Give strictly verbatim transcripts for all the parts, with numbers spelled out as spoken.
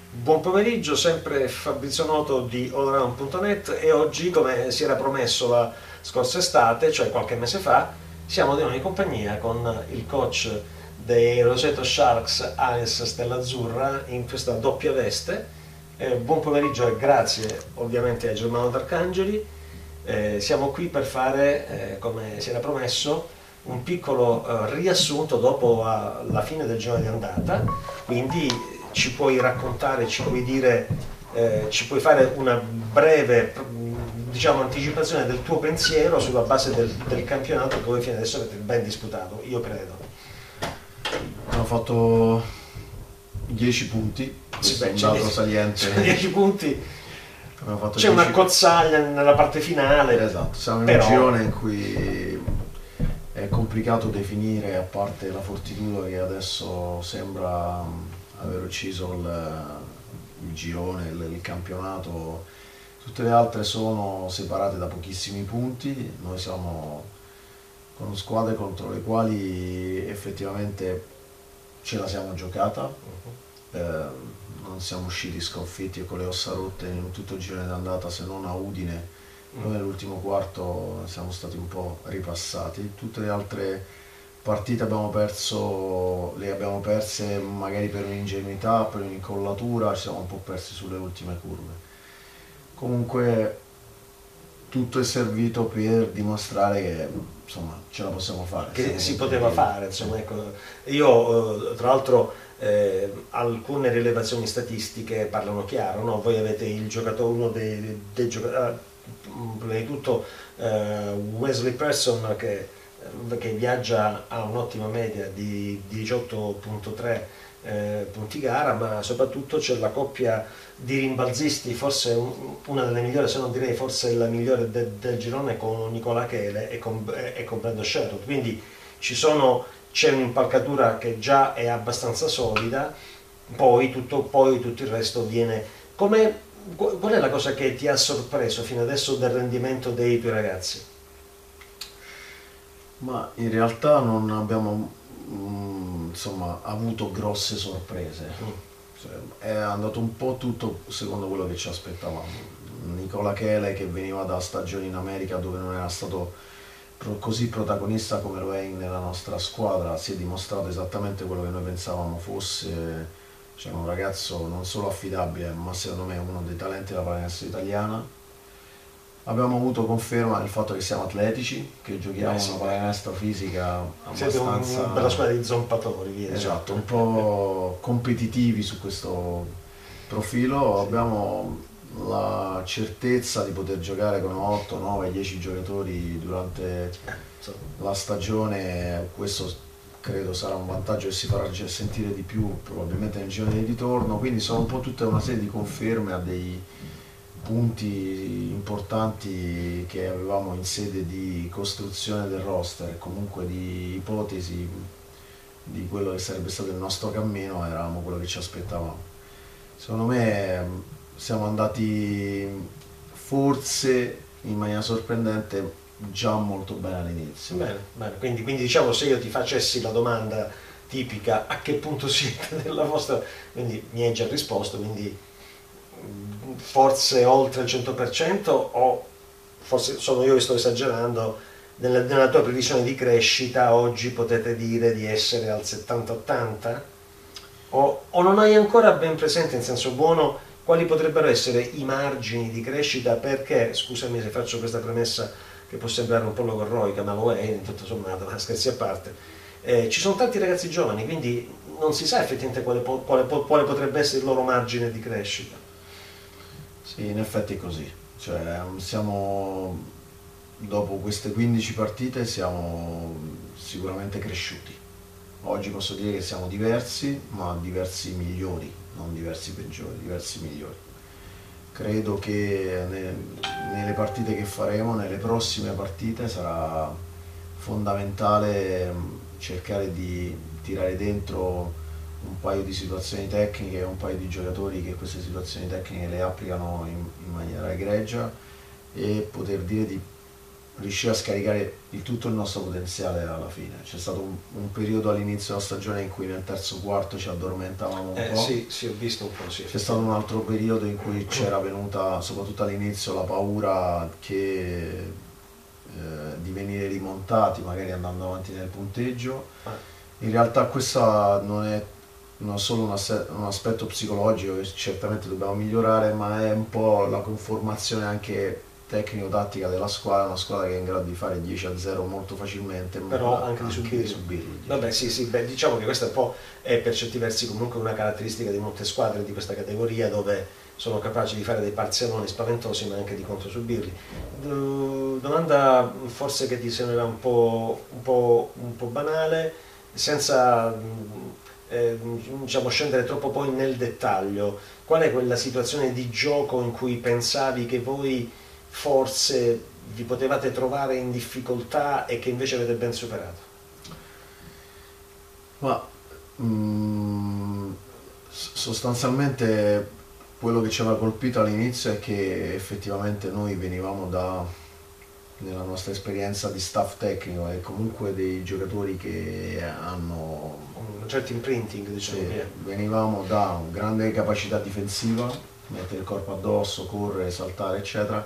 Buon pomeriggio, sempre Fabrizio Noto di allround punto net e oggi, come si era promesso la scorsa estate, cioè qualche mese fa, siamo di nuovo in compagnia con il coach dei Roseto Sharks, Alice Stellazzurra, in questa doppia veste. Eh, buon pomeriggio e grazie ovviamente a Germano D'Arcangeli. Eh, siamo qui per fare, eh, come si era promesso, un piccolo eh, riassunto dopo uh, la fine del girone di andata, quindi ci puoi raccontare, ci puoi dire, eh, ci puoi fare una breve, diciamo, anticipazione del tuo pensiero sulla base del, del campionato che voi fino adesso avete ben disputato, io credo. Hanno fatto dieci punti, Sì, beh, un dato saliente. dieci punti, c'è dieci... una cozzaglia nella parte finale. Esatto, siamo in però... un girone in cui è complicato definire, a parte la Fortitudo che adesso sembra aver ucciso il, il girone, il, il campionato. Tutte le altre sono separate da pochissimi punti. Noi siamo con squadre contro le quali effettivamente ce la siamo giocata, eh, non siamo usciti sconfitti e con le ossa rotte in tutto il girone d'andata, se non a Udine. Noi nell'ultimo quarto siamo stati un po' ripassati. Tutte le altre partite abbiamo perso, le abbiamo perse magari per un'ingenuità, per un'incollatura, ci siamo un po' persi sulle ultime curve. Comunque tutto è servito per dimostrare che insomma ce la possiamo fare. Che si poteva fare, insomma, ecco. Io tra l'altro eh, alcune rilevazioni statistiche parlano chiaro, no? Voi avete il giocatore, uno dei, dei giocatori, prima di tutto eh, Wesley Person che che viaggia a un'ottima media di diciotto virgola tre eh, punti gara, ma soprattutto c'è la coppia di rimbalzisti, forse un, una delle migliori, se non direi forse la migliore de, del girone, con Nicola Chele e con, e con Brandon Sherwood, quindi ci sono, c'è un'impalcatura che già è abbastanza solida, poi tutto, poi tutto il resto viene. Come, qual è la cosa che ti ha sorpreso fino adesso del rendimento dei tuoi ragazzi? Ma in realtà non abbiamo mm, insomma, avuto grosse sorprese. Cioè, è andato un po' tutto secondo quello che ci aspettavamo. Nicola Chele, che veniva da stagioni in America dove non era stato pro così protagonista come lo è nella nostra squadra, si è dimostrato esattamente quello che noi pensavamo fosse, cioè un ragazzo non solo affidabile, ma secondo me uno dei talenti della pallacanestro italiana. Abbiamo avuto conferma del fatto che siamo atletici, che giochiamo Beh, sì, una pallacanestro fisica abbastanza... Siete una bella squadra di zompatori, via. Esatto, un po' competitivi su questo profilo. Sì. Abbiamo la certezza di poter giocare con otto, nove, dieci giocatori durante sì. la stagione. Questo credo sarà un vantaggio che si farà sentire di più probabilmente nel girone di ritorno, quindi sono un po' tutta una serie di conferme a dei punti importanti che avevamo in sede di costruzione del roster, comunque di ipotesi di quello che sarebbe stato il nostro cammino, eravamo quello che ci aspettavamo. Secondo me siamo andati forse in maniera sorprendente già molto bene all'inizio. Bene, bene. Quindi, quindi diciamo, se io ti facessi la domanda tipica a che punto siete nella vostra, quindi mi hai già risposto, quindi forse oltre il cento per cento, o forse sono io che sto esagerando, nella, nella tua previsione di crescita oggi potete dire di essere al settanta ottanta? O, o non hai ancora ben presente, in senso buono, quali potrebbero essere i margini di crescita? Perché, scusami se faccio questa premessa che può sembrare un po' logorroica, ma lo è in tutto sommato, ma scherzi a parte, eh, ci sono tanti ragazzi giovani, quindi non si sa effettivamente quale, quale, quale potrebbe essere il loro margine di crescita. Sì, in effetti è così, cioè, siamo, dopo queste quindici partite siamo sicuramente cresciuti. Oggi posso dire che siamo diversi, ma diversi migliori, non diversi peggiori, diversi migliori. Credo che ne, nelle partite che faremo, nelle prossime partite, sarà fondamentale cercare di tirare dentro un paio di situazioni tecniche, un paio di giocatori che queste situazioni tecniche le applicano in, in maniera egregia, e poter dire di riuscire a scaricare il tutto il nostro potenziale alla fine. C'è stato un, un periodo all'inizio della stagione in cui nel terzo quarto ci addormentavamo un Eh, po'. sì, sì, ho visto un po', sì. C'è stato un altro periodo in cui c'era venuta, soprattutto all'inizio, la paura che eh, di venire rimontati, magari andando avanti nel punteggio. In realtà questo non è non solo un, asse- un aspetto psicologico che certamente dobbiamo migliorare, ma è un po' la conformazione anche tecnico-tattica della squadra, una squadra che è in grado di fare dieci a zero molto facilmente, Però ma anche di subirli. subirli. Vabbè, sì, sì, beh, diciamo che questa è un po' è per certi versi comunque una caratteristica di molte squadre di questa categoria, dove sono capaci di fare dei parzialoni spaventosi ma anche di controsubirli. Do- Domanda forse che ti sembrerà un po', un po', un po' banale, senza mh, eh, diciamo, scendere troppo poi nel dettaglio. Qual è quella situazione di gioco in cui pensavi che voi forse vi potevate trovare in difficoltà e che invece avete ben superato? Ma mm, s- sostanzialmente quello che ci aveva colpito all'inizio è che effettivamente noi venivamo da, nella nostra esperienza di staff tecnico e comunque dei giocatori che hanno, Un certo imprinting, diciamo sì, che venivamo da una grande capacità difensiva, mettere il corpo addosso, correre, saltare, eccetera,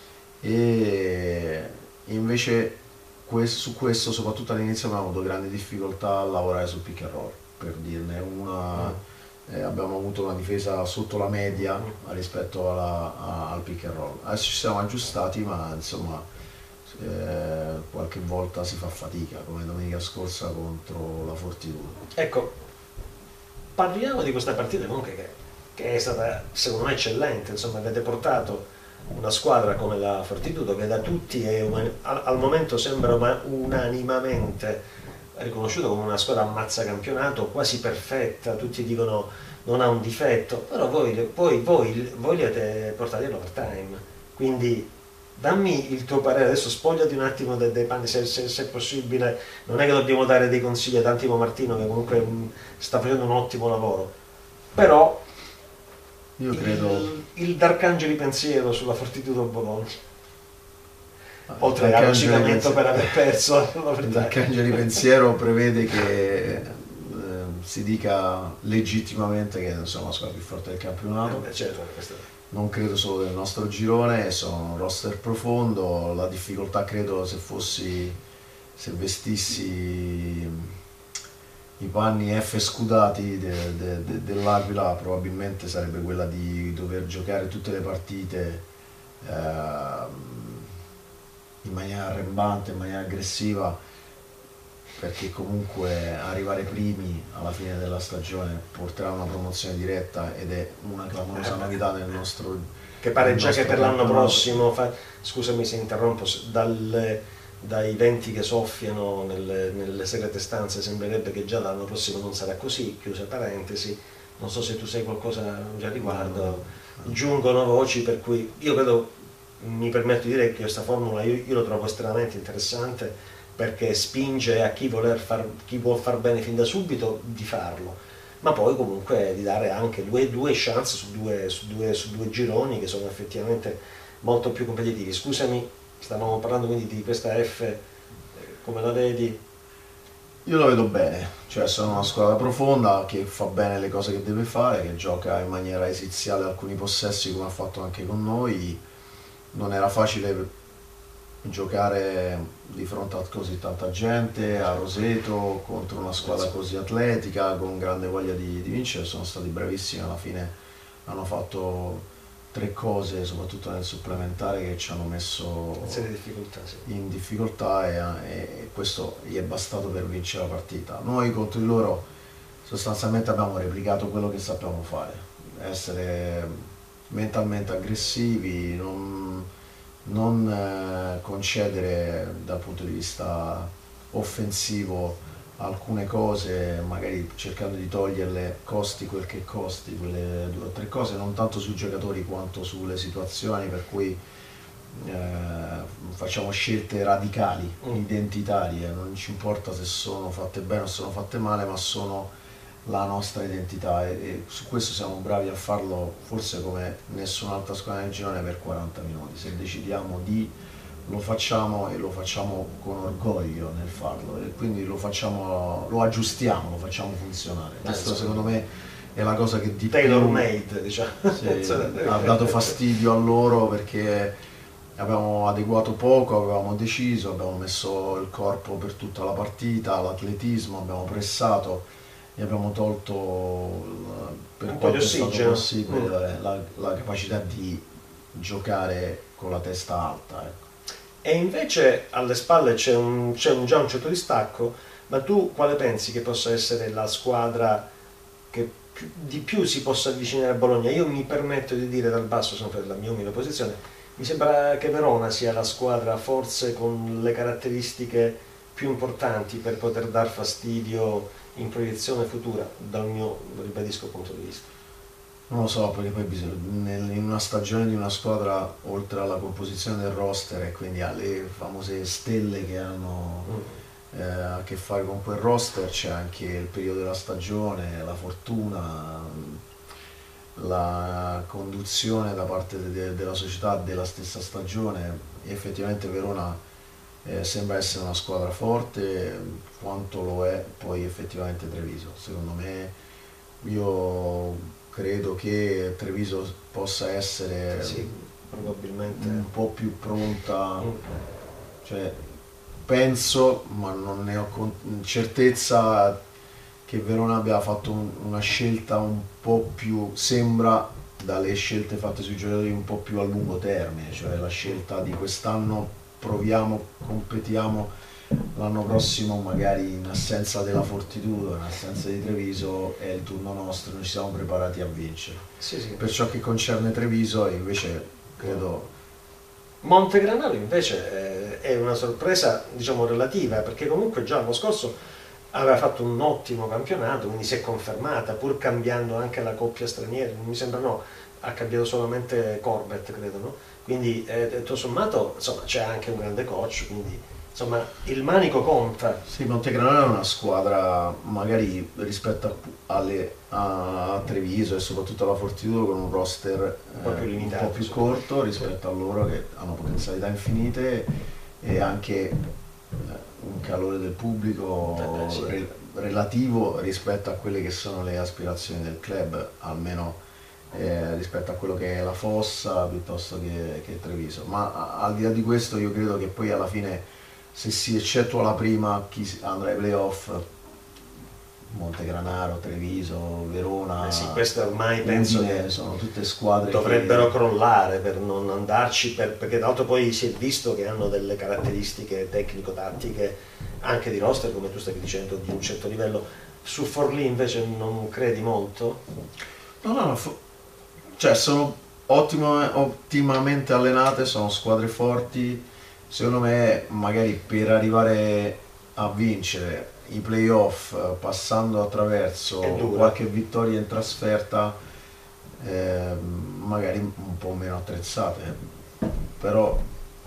e invece questo- su questo, soprattutto all'inizio, abbiamo avuto grandi difficoltà a lavorare sul pick and roll, per dirne una. Mm. Eh, abbiamo avuto una difesa sotto la media Mm. rispetto alla- a- al pick and roll. Adesso ci siamo aggiustati, ma insomma eh, qualche volta si fa fatica, come domenica scorsa contro la Fortitudo. Ecco, parliamo di questa partita comunque che, che è stata secondo me eccellente, insomma avete portato una squadra come la Fortitudo che da tutti è uman- al, al momento sembra uma- unanimamente riconosciuta come una squadra ammazzacampionato, quasi perfetta, tutti dicono non ha un difetto, però voi, voi, voi, voi li avete portati all'overtime, quindi dammi il tuo parere, adesso spogliati un attimo dei, dei panni se, se, se è possibile, non è che dobbiamo dare dei consigli ad Antimo Martino che comunque mh, sta facendo un ottimo lavoro, però Io credo, il, il D'Arcangeli pensiero sulla Fortitudo Bologna, oltre D'Arcangeli al rosicamento pensiero- per aver perso il l'overtime. D'Arcangeli pensiero prevede che eh, si dica legittimamente che non siamo la squadra più forte del campionato. Eh, beh, certo, questo è- Non credo solo del nostro girone, sono un roster profondo, la difficoltà credo se fossi, se vestissi i panni F scudati de- de- de- dell'Aquila probabilmente sarebbe quella di dover giocare tutte le partite ehm, in maniera arrembante, in maniera aggressiva, perché comunque arrivare primi alla fine della stagione porterà a una promozione diretta ed è una clamorosa novità nel nostro, che pare nel già che nostro per l'anno campionato. prossimo, fa- scusami se interrompo, s- dalle- dai venti che soffiano nelle, nelle segrete stanze sembrerebbe che già l'anno prossimo non sarà così, chiusa parentesi, non so se tu sai qualcosa già a riguardo, giungono voci per cui io credo, mi permetto di dire che questa formula io, io lo trovo estremamente interessante perché spinge a chi, voler far, chi vuol far bene fin da subito di farlo, ma poi comunque di dare anche due, due chance su due, su, due, su due gironi che sono effettivamente molto più competitivi. Scusami, stavamo parlando quindi di questa F, eh, come la vedi? Io lo vedo bene, cioè sono una squadra profonda che fa bene le cose che deve fare, che gioca in maniera esiziale alcuni possessi come ha fatto anche con noi. Non era facile giocare di fronte a così tanta gente, a Roseto, contro una squadra così atletica, con grande voglia di, di vincere. Sono stati bravissimi, alla fine hanno fatto tre cose, soprattutto nel supplementare, che ci hanno messo Una serie di difficoltà, sì. in difficoltà e, e questo gli è bastato per vincere la partita. Noi contro di loro sostanzialmente abbiamo replicato quello che sappiamo fare, essere mentalmente aggressivi, non, non eh, concedere dal punto di vista offensivo alcune cose, magari cercando di toglierle costi quel che costi, quelle due o tre cose, non tanto sui giocatori quanto sulle situazioni, per cui eh, facciamo scelte radicali, Mm. identitarie, non ci importa se sono fatte bene o sono fatte male, ma sono la nostra identità e, e su questo siamo bravi a farlo forse come nessun'altra squadra nel girone per quaranta minuti. Se decidiamo di lo facciamo e lo facciamo con orgoglio nel farlo e quindi lo facciamo, lo aggiustiamo, lo facciamo funzionare. Questo secondo me è la cosa che di tailor più made, diciamo. sì, ha dato fastidio a loro, perché abbiamo adeguato poco, avevamo deciso, abbiamo messo il corpo per tutta la partita, l'atletismo, abbiamo pressato e abbiamo tolto per un po' di quanto è stato ossigeno. possibile la, la capacità di giocare con la testa alta, ecco. E invece alle spalle c'è un, c'è un, già un certo distacco, ma tu quale pensi che possa essere la squadra che più, di più si possa avvicinare a Bologna? Io mi permetto di dire dal basso, sempre della mia umile posizione, mi sembra che Verona sia la squadra forse con le caratteristiche più importanti per poter dar fastidio in proiezione futura, dal mio, ribadisco, punto di vista. Non lo so, perché poi bisogna, nel- in una stagione di una squadra, oltre alla composizione del roster e quindi alle famose stelle che hanno Mm. eh, a che fare con quel roster, c'è anche il periodo della stagione, la fortuna, la conduzione da parte de- de- della società della stessa stagione. E effettivamente Verona eh, sembra essere una squadra forte, quanto lo è poi effettivamente Treviso. Secondo me, io credo che Treviso possa essere Sì, probabilmente. un po' più pronta, Mm. cioè penso, ma non ne ho con- certezza, che Verona abbia fatto un- una scelta un po' più, sembra dalle scelte fatte sui giocatori, un po' più a lungo termine, cioè la scelta di quest'anno proviamo, competiamo, l'anno prossimo magari in assenza della Fortitudo, in assenza di Treviso è il turno nostro, noi ci siamo preparati a vincere. Sì, sì. Per ciò che concerne Treviso invece credo Montegranaro invece eh, è una sorpresa, diciamo, relativa, perché comunque già l'anno scorso aveva fatto un ottimo campionato, quindi si è confermata, pur cambiando anche la coppia straniera, non mi sembra, no, ha cambiato solamente Corbett, credo, no? Quindi eh, tutto sommato, insomma, c'è anche un grande coach, quindi insomma il manico conta. sì, Montegranaro è una squadra magari rispetto a, alle, a Treviso e soprattutto alla Fortitudo con un roster Un po' più eh, limitato, un po' più insomma. corto rispetto a loro che hanno potenzialità infinite e anche eh, un calore del pubblico Eh beh, sì. re- relativo rispetto a quelle che sono le aspirazioni del club, almeno eh, rispetto a quello che è la Fossa piuttosto che, che Treviso. Ma a- al di là di questo io credo che poi alla fine, se si eccettua la prima, chi si- andrà ai playoff, Montegranaro, Treviso, Verona, Eh sì, queste ormai penso Udine, che sono tutte squadre dovrebbero che... crollare per non andarci, per- perché tra l'altro poi si è visto che hanno delle caratteristiche tecnico-tattiche anche di roster, come tu stavi dicendo, di un certo livello. Su Forlì invece non credi molto? No, no, no, fo- cioè sono ottimo- ottimamente allenate, sono squadre forti, secondo me magari per arrivare a vincere i playoff eh, passando attraverso È dura. qualche vittoria in trasferta, eh, magari un po' meno attrezzate, però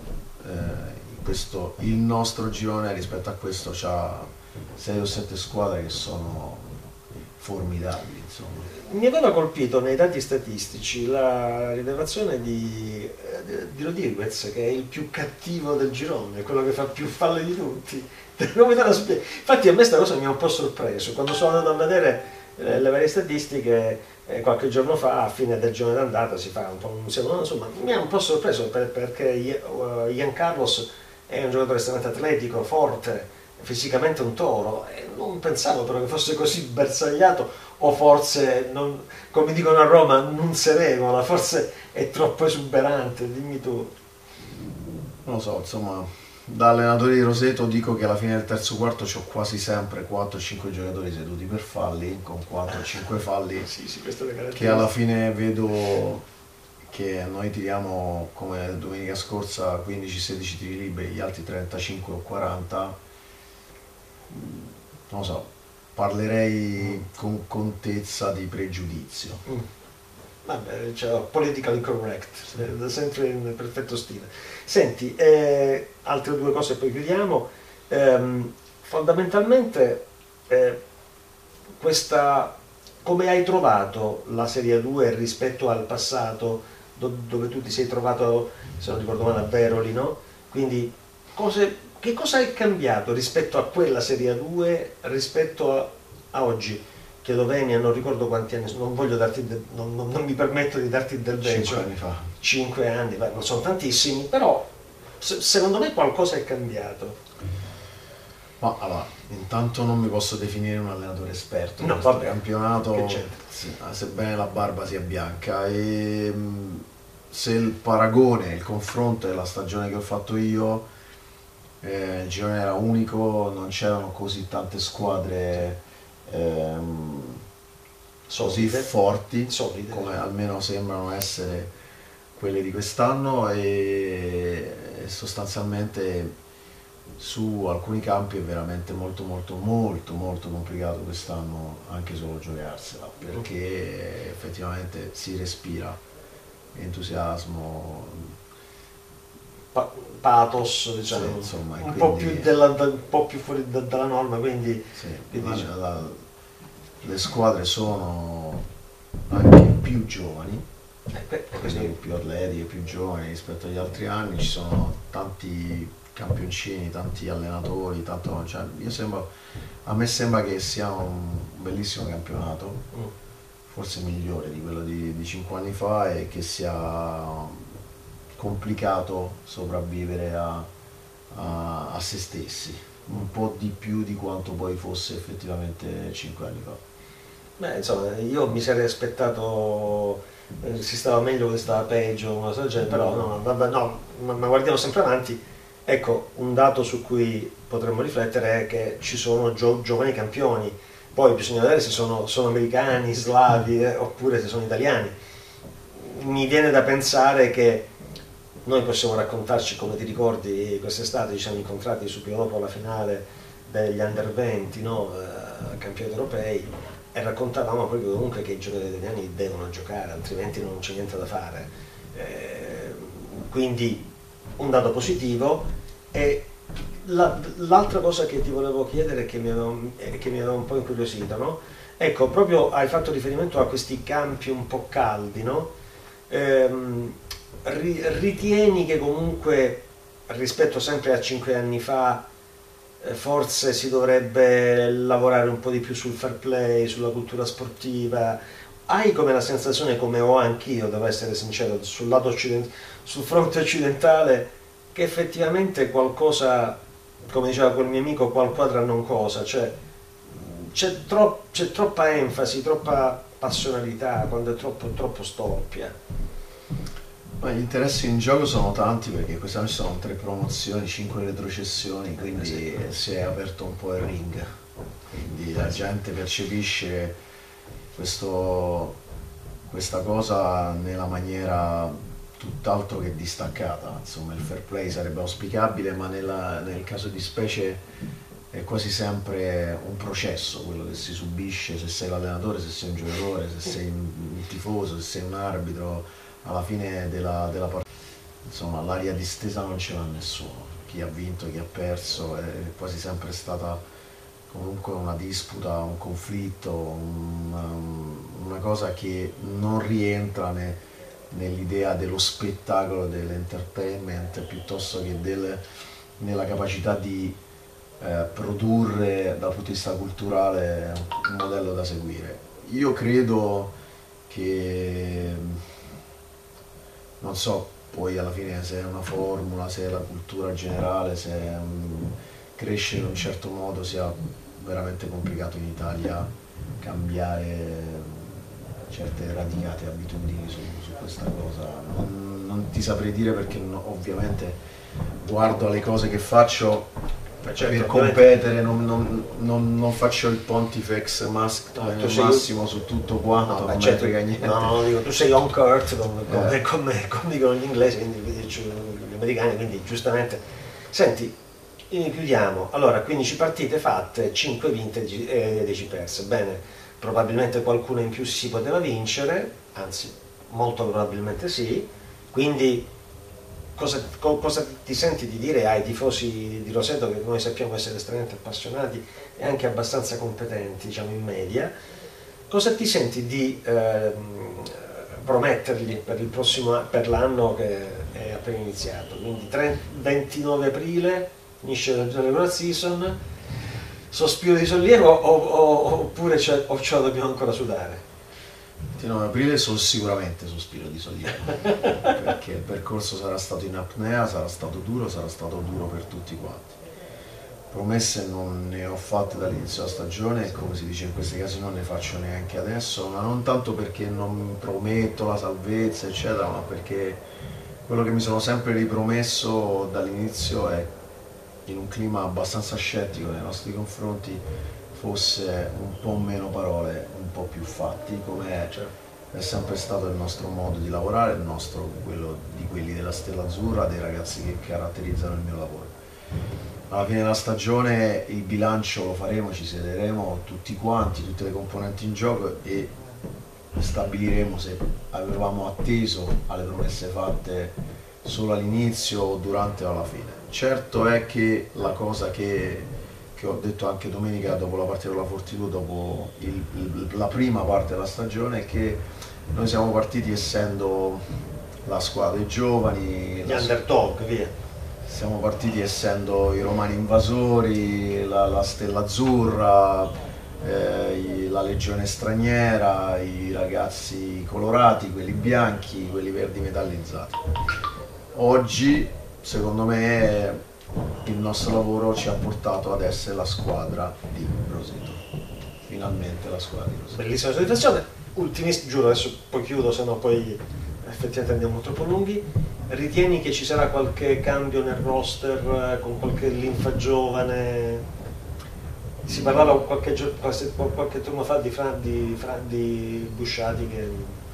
eh, questo, il nostro girone rispetto a questo c'ha sei o sette squadre che sono formidabili, insomma. Mi aveva colpito nei dati statistici la rilevazione di, eh, di Rodriguez, che è il più cattivo del girone, quello che fa più falle di tutti. Come te la spiego? Infatti a me questa cosa mi ha un po' sorpreso, quando sono andato a vedere eh, le varie statistiche eh, qualche giorno fa, a fine del girone d'andata, si fa un po' un seguito, insomma, mi ha un po' sorpreso per- perché uh, Ian Carlos è un giocatore estremamente atletico, forte, fisicamente un toro, e non pensavo però che fosse così bersagliato, o forse, non, come dicono a Roma, non se regola, forse è troppo esuberante, dimmi tu. Non lo so, insomma, da allenatore di Roseto dico che alla fine del terzo quarto c'ho quasi sempre quattro cinque giocatori seduti per falli, con quattro cinque falli, Sì, sì, questa è la che caratteristica. alla fine vedo che noi tiriamo come domenica scorsa quindici sedici tiri liberi, gli altri trentacinque o quaranta, non lo so, parlerei con contezza di pregiudizio. Mm. Vabbè, cioè, politically correct, eh, sempre in perfetto stile. Senti, eh, altre due cose e poi chiudiamo. Ehm, fondamentalmente, eh, questa, come hai trovato la Serie due rispetto al passato, do- dove tu ti sei trovato, se non ricordo male, a Veroli, no? Quindi cose, che cosa è cambiato rispetto a quella Serie A due, rispetto a, a oggi? Chiedo venia, non ricordo quanti anni, non voglio darti, de, non, non, non mi permetto di darti del vecchio. Cinque anni fa. Cinque anni, beh, non sono tantissimi, però se, secondo me qualcosa è cambiato. Ma allora, intanto non mi posso definire un allenatore esperto in No, questo vabbè, campionato, che sì, sebbene la barba sia bianca. E se il paragone, il confronto è la stagione che ho fatto io, eh, il girone era unico, non c'erano così tante squadre ehm, così Solide. forti, Solide, come diciamo. almeno sembrano essere quelle di quest'anno, e, e sostanzialmente su alcuni campi è veramente molto molto molto molto complicato quest'anno anche solo giocarsela, perché effettivamente si respira entusiasmo, Pa- pathos, diciamo, sì, insomma, e un, po quindi- più della, da- un po' più fuori da- dalla norma, quindi sì, che la- dici? la- le squadre sono anche più giovani, Eh, que- questo quindi più atletiche, più giovani rispetto agli altri anni, ci sono tanti campioncini, tanti allenatori, tanto, cioè, io sembra, a me sembra che sia un bellissimo campionato, mm, forse migliore di quello di, di cinque anni fa, e che sia complicato sopravvivere a, a, a se stessi, un po' di più di quanto poi fosse effettivamente cinque anni fa. beh, insomma, io mi sarei aspettato eh, si stava meglio, che stava peggio, una cosa del genere, però no, vabbè, no, ma, ma guardiamo sempre avanti. Ecco, un dato su cui potremmo riflettere è che ci sono gio- giovani campioni, poi bisogna vedere se sono, sono americani, slavi eh, oppure se sono italiani. Mi viene da pensare che noi possiamo raccontarci, come ti ricordi, quest'estate ci siamo incontrati subito dopo la finale degli under venti, no? eh, campionati europei, e raccontavamo proprio comunque che i giocatori italiani devono giocare, altrimenti non c'è niente da fare. Eh, quindi un dato positivo. E la, l'altra cosa che ti volevo chiedere, che mi aveva, che mi aveva un po' incuriosito, no? Ecco, proprio hai fatto riferimento a questi campi un po' caldi, no? Ehm, ri- ritieni che comunque rispetto sempre a cinque anni fa eh, forse si dovrebbe lavorare un po' di più sul fair play, sulla cultura sportiva? Hai come la sensazione, come ho anch'io, devo essere sincero, sul lato occident- sul fronte occidentale, che effettivamente qualcosa, come diceva quel mio amico, qual quadra non cosa, cioè c'è, tro- c'è troppa enfasi, troppa passionalità, quando è troppo, troppo storpia. Ma gli interessi in gioco sono tanti, perché quest'anno ci sono tre promozioni, cinque retrocessioni, quindi si è aperto un po' il ring, quindi la gente percepisce questo, questa cosa nella maniera tutt'altro che distaccata. Insomma, il fair play sarebbe auspicabile, ma nella, nel caso di specie è quasi sempre un processo quello che si subisce, se sei l'allenatore, se sei un giocatore, se sei un tifoso, se sei un arbitro. Alla fine della, della partita, insomma, l'aria distesa non ce l'ha nessuno, chi ha vinto, chi ha perso, è quasi sempre stata comunque una disputa, un conflitto, una, una cosa che non rientra ne, nell'idea dello spettacolo, dell'entertainment, piuttosto che del, nella capacità di eh, produrre dal punto di vista culturale un modello da seguire. Io credo che, non so poi alla fine se è una formula, se è la cultura generale, se um, cresce in un certo modo, sia veramente complicato in Italia cambiare certe radicate abitudini su, su questa cosa. Non, non ti saprei dire, perché no, ovviamente guardo alle cose che faccio Certo, per competere, non, non, non, non faccio il pontifex mas- no, eh, massimo su tutto quanto, no, non me certo, ne frega niente. no, no, dico, tu sei on court come, come, Eh. come, come dicono gli inglesi, quindi gli americani, quindi giustamente. Senti, eh, chiudiamo. Allora, quindici partite fatte, cinque vinte e dieci perse. Bene, probabilmente qualcuna in più si poteva vincere, anzi molto probabilmente sì, quindi cosa, co- cosa ti senti di dire ai tifosi di Roseto, che noi sappiamo essere estremamente appassionati e anche abbastanza competenti, diciamo in media, cosa ti senti di ehm, promettergli per il prossimo per l'anno che è appena iniziato. Quindi ventinove aprile finisce la regular season, sospiro di sollievo o, o, oppure ce, o ce la dobbiamo ancora sudare? ventinove aprile sono sicuramente sospiro di sollievo, perché il percorso sarà stato in apnea, sarà stato duro, sarà stato duro per tutti quanti. Promesse non ne ho fatte dall'inizio della stagione e, come si dice in questi casi, non ne faccio neanche adesso, ma non tanto perché non prometto la salvezza eccetera, ma perché quello che mi sono sempre ripromesso dall'inizio è, in un clima abbastanza scettico nei nostri confronti, fosse un po' meno parole, un po' più fatti, come è, è sempre stato il nostro modo di lavorare, il nostro, quello di quelli della Stella Azzurra, dei ragazzi che caratterizzano il mio lavoro. Alla fine della stagione il bilancio lo faremo, ci siederemo tutti quanti, tutte le componenti in gioco e stabiliremo se avevamo atteso alle promesse fatte solo all'inizio o durante o alla fine. Certo è che la cosa che, che ho detto anche domenica dopo la partita con la Fortitudo, dopo il, il, la prima parte della stagione, è che noi siamo partiti essendo la squadra dei giovani, gli underdog, via. Siamo partiti essendo i romani invasori, la, la Stella Azzurra, eh, i, la legione straniera, i ragazzi colorati, quelli bianchi, quelli verdi metallizzati. Oggi, secondo me, il nostro lavoro ci ha portato ad essere la squadra di Roseto. Finalmente la squadra di Roseto. Bellissima soddisfazione. Ultimissimo, giuro, adesso poi chiudo, sennò poi effettivamente andiamo troppo lunghi. Ritieni che ci sarà qualche cambio nel roster, con qualche linfa giovane? Si parlava qualche, qualche, qualche turno fa di, Fra, di, Fra, di Busciati che...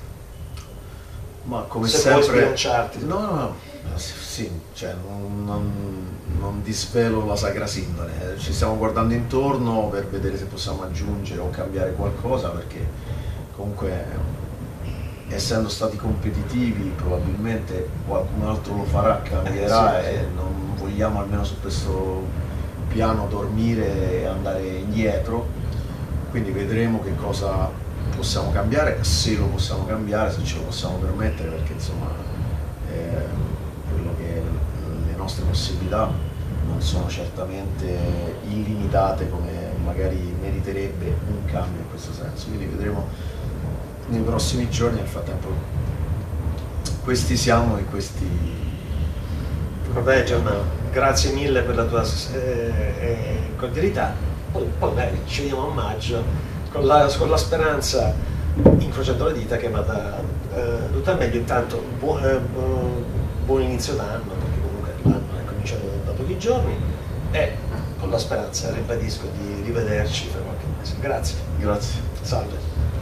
Ma come se sempre... puoi sbilanciarti. No, no, no. Sì, cioè, non, non, non disvelo la sacra sindone. Ci stiamo guardando intorno per vedere se possiamo aggiungere o cambiare qualcosa, perché comunque, essendo stati competitivi, probabilmente qualcun altro lo farà, cambierà, eh, sì, sì. E non vogliamo, almeno su questo piano, dormire e andare indietro. Quindi vedremo che cosa possiamo cambiare, se lo possiamo cambiare, se ce lo possiamo permettere, perché insomma eh, quello che le nostre possibilità non sono certamente illimitate come magari meriterebbe un cambio in questo senso. Quindi vedremo nei prossimi giorni. Nel frattempo questi siamo e questi... Vabbè Gianna, grazie mille per la tua eh, eh, cordialità, poi, poi beh, ci vediamo a maggio con la, con la speranza, incrociando le dita, che vada eh, tutto al meglio. Intanto buon, eh, buon inizio d'anno, perché comunque l'anno è cominciato da pochi giorni, e con la speranza, ribadisco, di rivederci fra qualche mese. Grazie. Grazie. Salve.